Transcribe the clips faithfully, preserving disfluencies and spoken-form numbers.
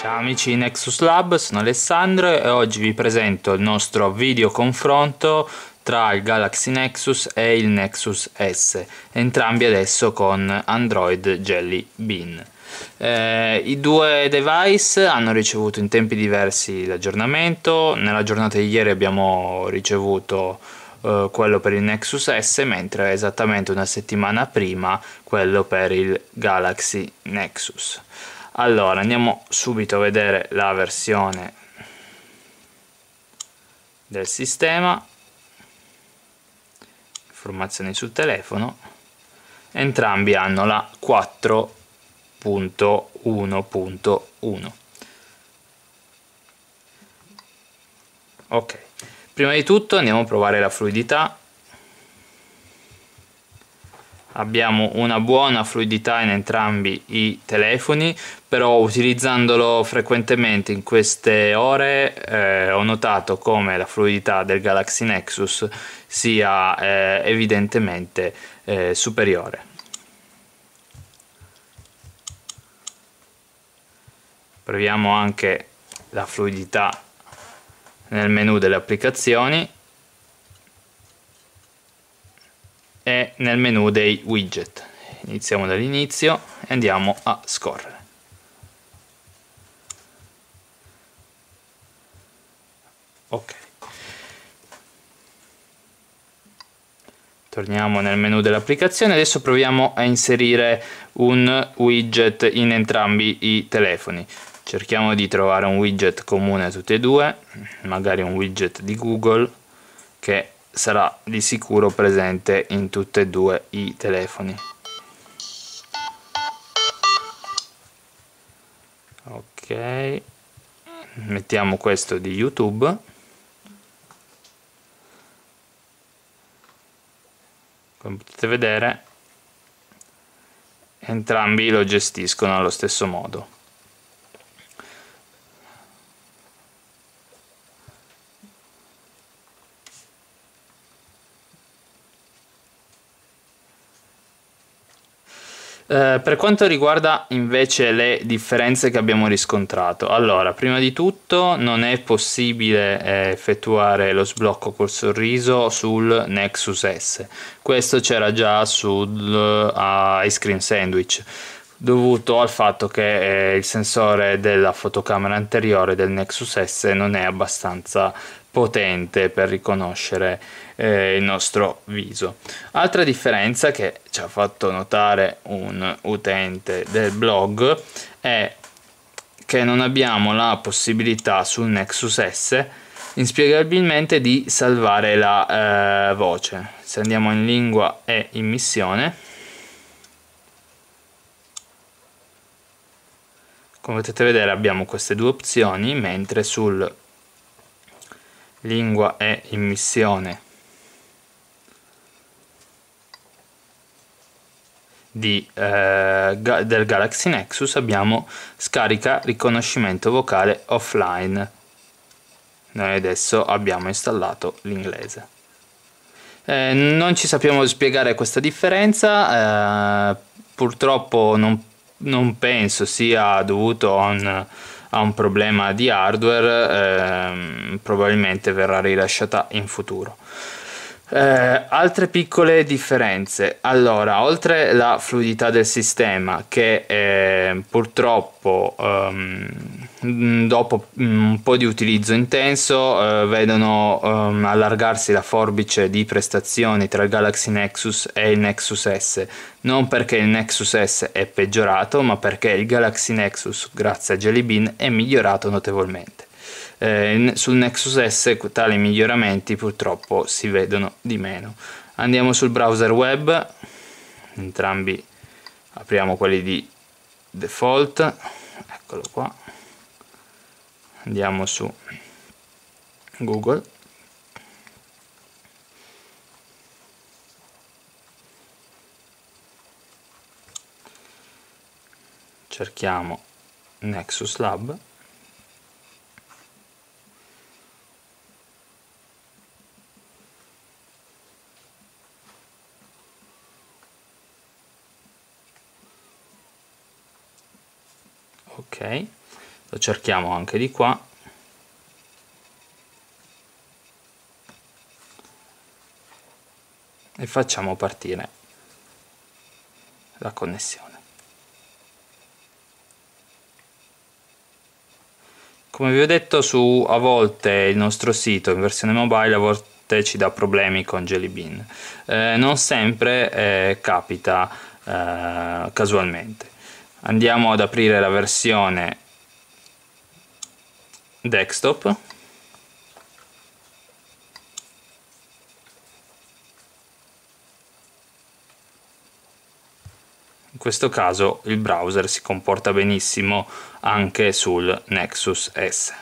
Ciao amici di Nexus Lab, sono Alessandro e oggi vi presento il nostro video confronto tra il Galaxy Nexus e il Nexus S, entrambi adesso con Android Jelly Bean. Eh, I due device hanno ricevuto in tempi diversi l'aggiornamento. Nella giornata di ieri abbiamo ricevuto eh, quello per il Nexus S, mentre esattamente una settimana prima quello per il Galaxy Nexus. Allora, andiamo subito a vedere la versione del sistema, informazioni sul telefono. Entrambi hanno la quattro punto uno punto uno. Ok, prima di tutto andiamo a provare la fluidità. Abbiamo una buona fluidità in entrambi i telefoni, però utilizzandolo frequentemente in queste ore eh, ho notato come la fluidità del Galaxy Nexus sia eh, evidentemente eh, superiore. Proviamo anche la fluidità nel menu delle applicazioni e nel menu dei widget. Iniziamo dall'inizio e andiamo a scorrere. Ok, torniamo nel menu dell'applicazione. Adesso proviamo a inserire un widget in entrambi i telefoni. Cerchiamo di trovare un widget comune a tutti e due, magari un widget di Google che sarà di sicuro presente in tutti e due i telefoni. Ok, mettiamo questo di YouTube. Come potete vedere, entrambi lo gestiscono allo stesso modo. Eh, per quanto riguarda invece le differenze che abbiamo riscontrato, allora, prima di tutto non è possibile eh, effettuare lo sblocco col sorriso sul Nexus S. Questo c'era già sul uh, Ice Cream Sandwich, dovuto al fatto che eh, il sensore della fotocamera anteriore del Nexus S non è abbastanza potente per riconoscere eh, il nostro viso. Altra differenza che ci ha fatto notare un utente del blog è che non abbiamo la possibilità sul Nexus S inspiegabilmente di salvare la eh, voce. Se andiamo in lingua e immissione, come potete vedere abbiamo queste due opzioni, mentre sul lingua e immissione di, eh, del Galaxy Nexus abbiamo scarica riconoscimento vocale offline. Noi adesso abbiamo installato l'inglese. Eh, non ci sappiamo spiegare questa differenza, eh, purtroppo non, non penso sia dovuto a un ha un problema di hardware, ehm, probabilmente verrà rilasciata in futuro. Eh, altre piccole differenze. Allora, oltre la fluidità del sistema che eh, purtroppo ehm, dopo un po' di utilizzo intenso eh, vedono ehm, allargarsi la forbice di prestazioni tra il Galaxy Nexus e il Nexus S, non perché il Nexus S è peggiorato, ma perché il Galaxy Nexus, grazie a Jelly Bean, è migliorato notevolmente. Eh, sul Nexus S tali miglioramenti purtroppo si vedono di meno. Andiamo sul browser web, entrambi apriamo quelli di default, eccolo qua. Andiamo su Google, cerchiamo Nexus Lab. Ok, lo cerchiamo anche di qua, e facciamo partire la connessione. Come vi ho detto, su a volte il nostro sito in versione mobile a volte ci dà problemi con Jelly Bean, eh, non sempre eh, capita eh, casualmente. Andiamo ad aprire la versione desktop. In questo caso il browser si comporta benissimo anche sul Nexus S.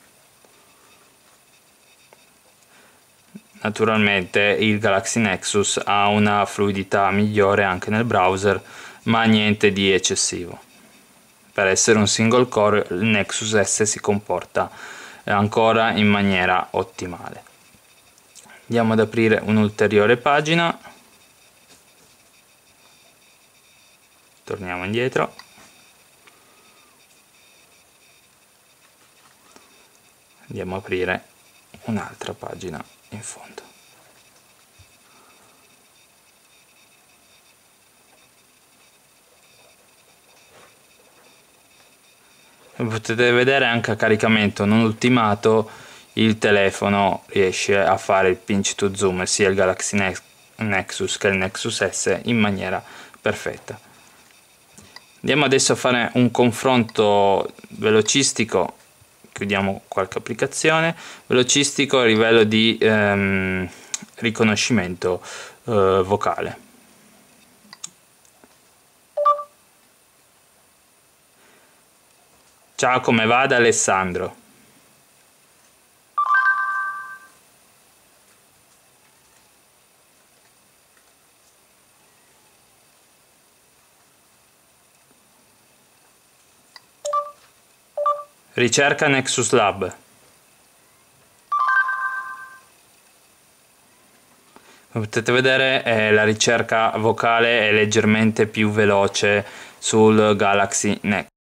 Naturalmente il Galaxy Nexus ha una fluidità migliore anche nel browser, ma niente di eccessivo. Per essere un single core il Nexus S si comporta ancora in maniera ottimale. Andiamo ad aprire un'ulteriore pagina, torniamo indietro, andiamo ad aprire un'altra pagina in fondo. Come potete vedere, anche a caricamento non ultimato il telefono riesce a fare il pinch to zoom sia il Galaxy Nexus che il Nexus S in maniera perfetta. Andiamo adesso a fare un confronto velocistico, chiudiamo qualche applicazione, velocistico a livello di ehm, riconoscimento eh, vocale. Ciao, come va da Alessandro? Ricerca Nexus Lab. Come potete vedere eh, la ricerca vocale è leggermente più veloce sul Galaxy Nexus.